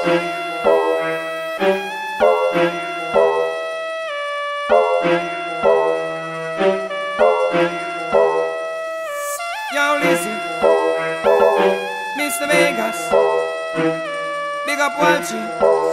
Yo, listen, Mr. Vegas, big up Walchi.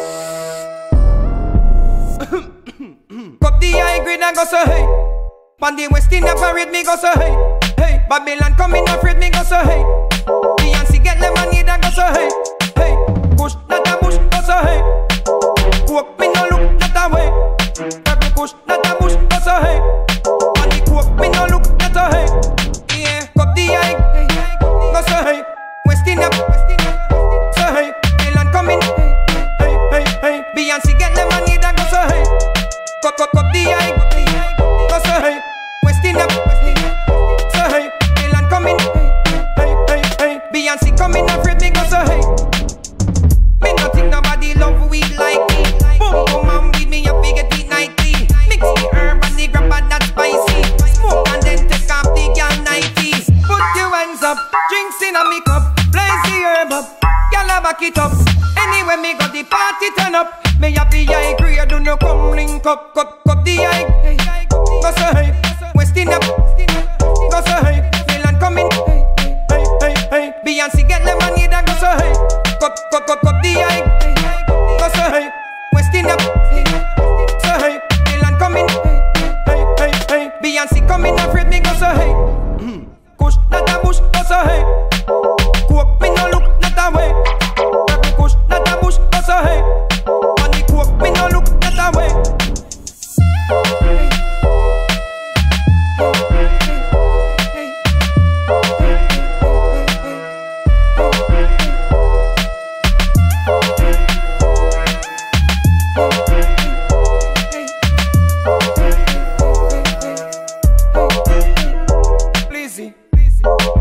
Cup the high grade and go so hey. On the West Indian parade me go so hey. Hey, Babylon coming afraid me go so hey. Beyonce get lemonade and go so hey. Hey, push not a bush go so hey. Coke me no look not a way. Every push not a bush go so hey. On the coke me no look not a hey. Yeah, cup the high go so hey. West Indian so hey. Babylon coming hey hey hey. Beyonce get lemonade and go so hey. Cup the high go so hey. West Indian so hey. Babylon coming hey hey hey. Beyonce coming afraid me go so hey. Me no think nobody love weed like me. Boom boom and weed me up, we get it nightly. Mix the herb and the grab that spicy. Smoke and then take off the girl 90s. Put your hands up, drinks in a me cup. Blaze the herb up, y'all back it up. Anyway me got the party turn up. Me have the high grade, do no come link up. Cup the high, go so hey. West Indian, go so hey. Milan coming, hey hey hey. Beyonce get lemonade and go so hey. Cup the high, go so hey. West Indian, so hey. Milan coming, hey hey hey. Beyonce coming afraid me go so hey. Kush not a bush, go so hey. Coke me no look not a way. Every kush not a bush, go so hey. On the coke me no look not a way. Please,